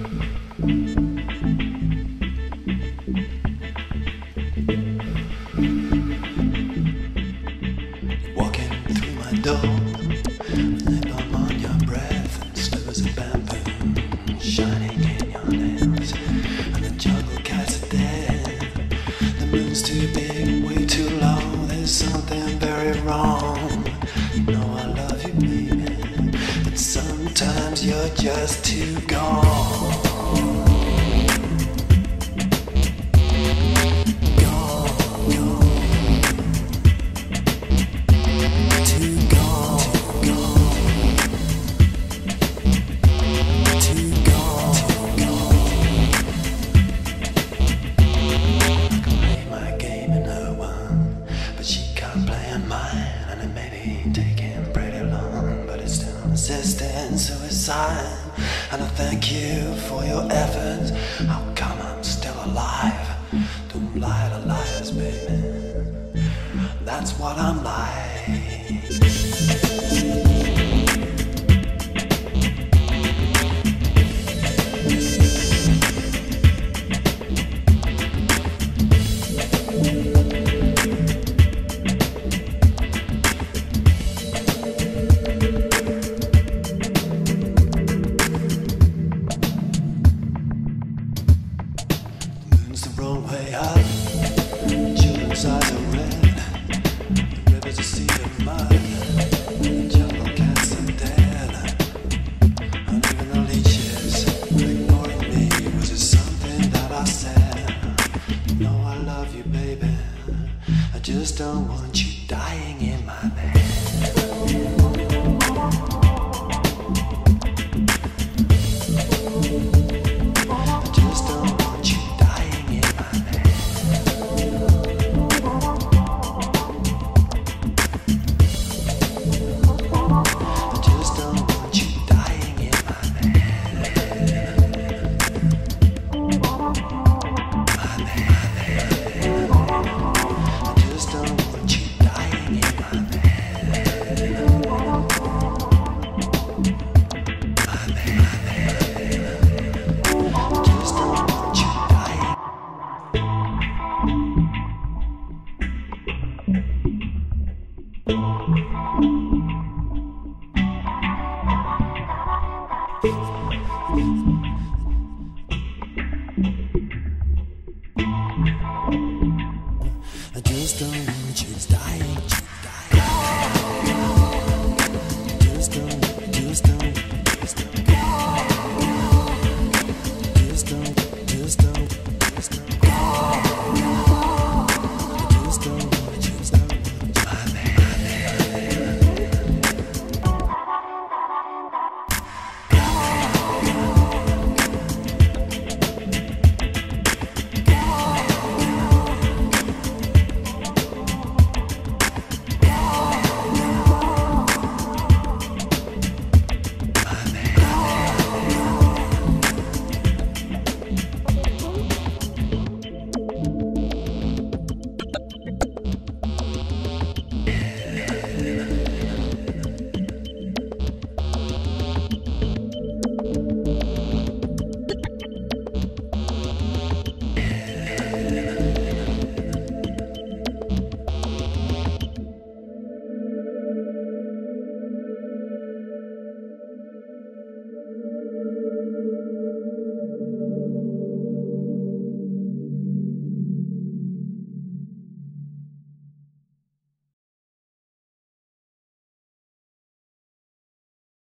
Walking through my door, lip balm on your breath, and slivers of bamboo shining in your nails. And the jungle cats are dead. The moon's too big, way too low. There's something very wrong. You know I love you, baby, but sometimes you're just too gone. Resisting suicide, and I thank you for your efforts. How come I'm still alive? Don't lie to liars, baby. That's what I'm like. The wrong way up, children's eyes are red, the river's a sea of mud, the jungle cats are dead, and even the leeches are ignoring me. Was it something that I said? You know I love you, baby, I just don't want you dying in my bed.